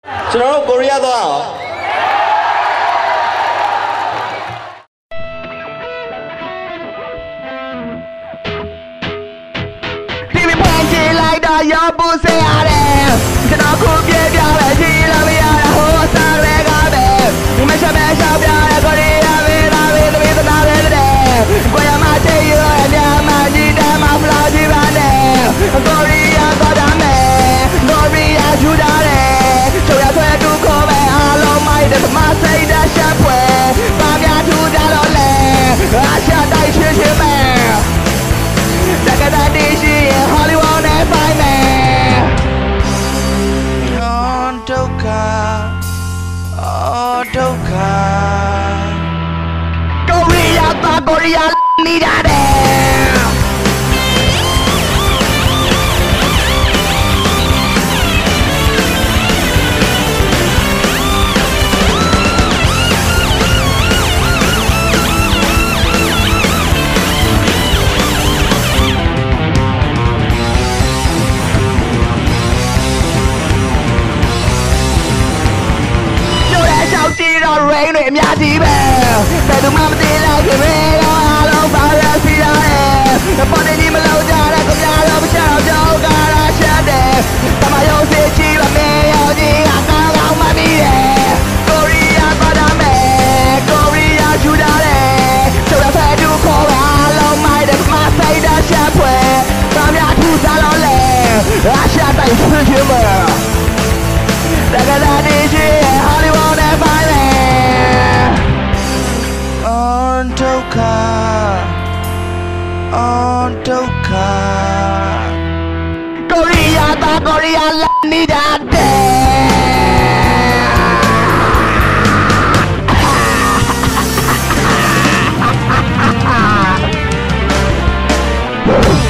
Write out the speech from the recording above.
ကျွန်တော်တို့ကိုရီးယားသွားအောင်ဒီမဖန်ချင်လိုက်တော့ရောပူစင်ရတယ်ကျွန်တော်ခုပြေးပြပဲကြည့်လို့မရတာဟိုအစားတွေကပဲမရှက်ရှောက်ပြတဲ့ကိုရီးယားဝေးလာဝေးသမီးသနာလေးတဲ့ကိုရမချေရအများမကြီးတယ်မဖလားကြီးပါနဲ့ကိုရီးယားသွားတာမယ်ကိုရီးယားယူတာတယ်ချိုးရဆွဲတူခေါ်ပဲအားလုံးမိုက်တဲ့မစိတ်တဲ့ရှက်ပွဲပါများထူကြတော့လေအရှာတိုက်ချွေချွေမယ်တက္ကသိုလ်တည်ရှိရင် Hollywood နဲ့ဆိုင်မယ် On ဒုက္ခ Oh ဒုက္ခကိုရီးယားသားကိုရီးယားနေတာတဲ့ကြည့်တော့ rain တွေအများကြီးပဲဘယ်သူမှမသိလိုက်ခင်ပဲတော့အားလုံးပါရစီရတယ်ပေါ်နေမလို့ကြတဲ့ခင်ဗျားတို့မချတော့ကြောက်ကြတာရှက်တယ်တမယုံစီချီပါမယ်ရောကြီးအကောင်းကောင်းမှမိတယ်ကိုရီးယားသွားတာမယ်ကိုရီးယားယူတာတယ်ဆိုတော့ဖဲတူခေါ်ပါအားလုံးမိုက်တယ်မစိတ်တဲ့ရှက်ပွဲဘာများထူစားတော့လဲအရှာတိုက်ဆွေးချင်မှာတကယ်တည်းရှိ Hollywood နဲ့ပိုင်းမယ် On ဒုက္ခ On ဒုက္ခကိုရီးယားသားကိုရီးယားလက်နေကြတဲ့